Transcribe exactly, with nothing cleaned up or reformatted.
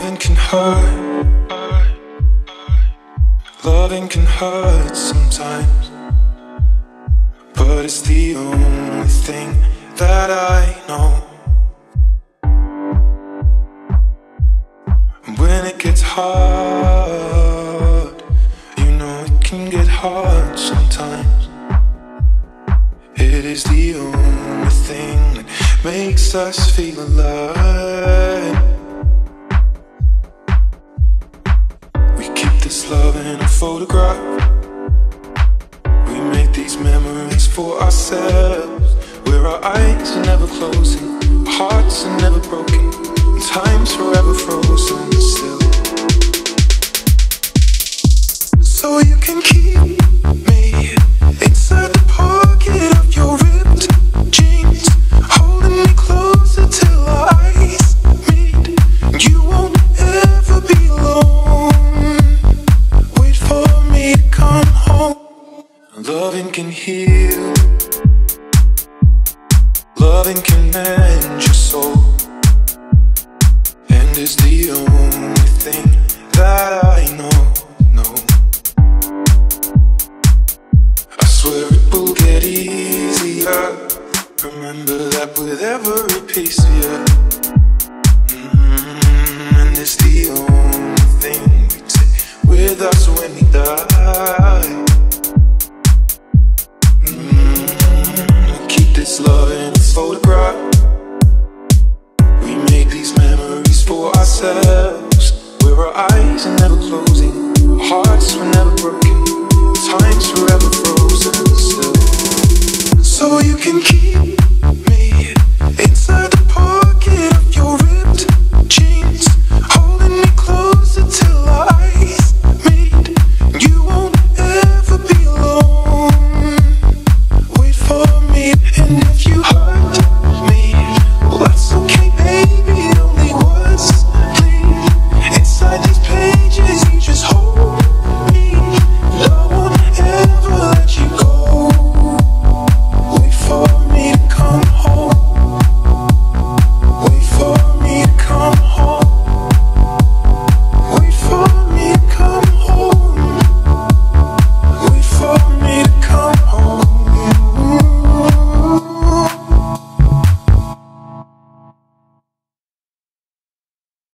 Loving can hurt. Loving can hurt sometimes, but it's the only thing that I know. And when it gets hard, you know it can get hard sometimes. It is the only thing that makes us feel alive. We keep this love in a photograph. We make these memories for ourselves, where our eyes are never closing, our hearts are never broken, and time's forever frozen still. So you can keep me inside the pocket of your ripped jeans, holding me closer till our eyes meet. You won't ever be alone. Wait for me to come home. Loving can heal. Loving can mend your soul, and it's the only thing that I know. No, I swear it will get easier. Remember that with every piece of you. Mm-hmm. And it's the only